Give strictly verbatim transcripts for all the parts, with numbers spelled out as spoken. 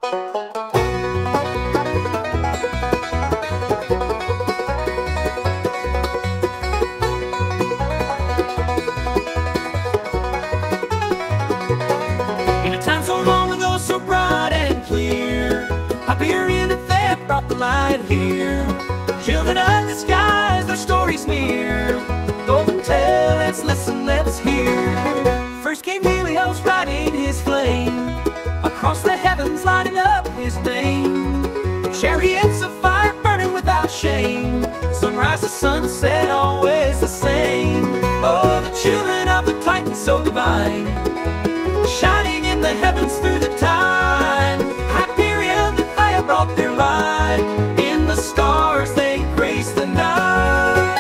In a time so long ago, so bright and clear, Hyperion and Theia brought the light here. Children of the skies, their stories near. Golden tale, let's listen, let's hear. First came Helios riding his flame, across the heavens lighting up his name. Chariots of fire burning without shame, sunrise to sunset always the same. Oh, the children of the Titan so divine, shining in the heavens through the time. Hyperion and Theia brought their light, in the stars they grace the night.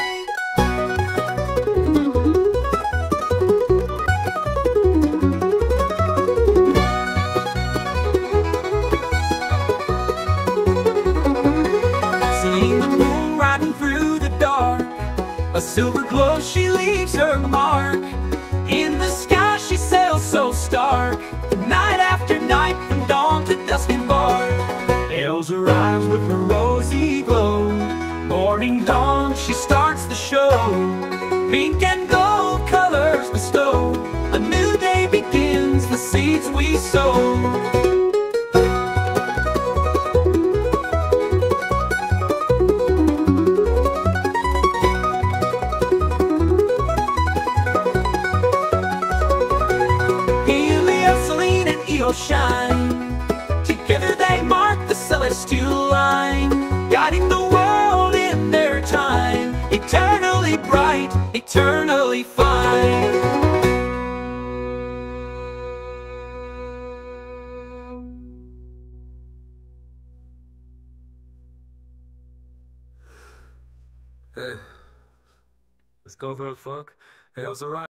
Seeing the moon riding through the dark, a silver glow she leaves her mark. In the sky she sails so stark, night after night, from dawn to dusk embark. Eos arrives with her rosy glow, morning dawn she starts the show. Pink and gold colors bestow, a new day begins, the seeds we sow. Helios Selene and Eos shine, together they mark the celestial line, guiding the world in their time, eternally bright, eternally fine. Hey, let's go for a fuck. Hey, I was alright.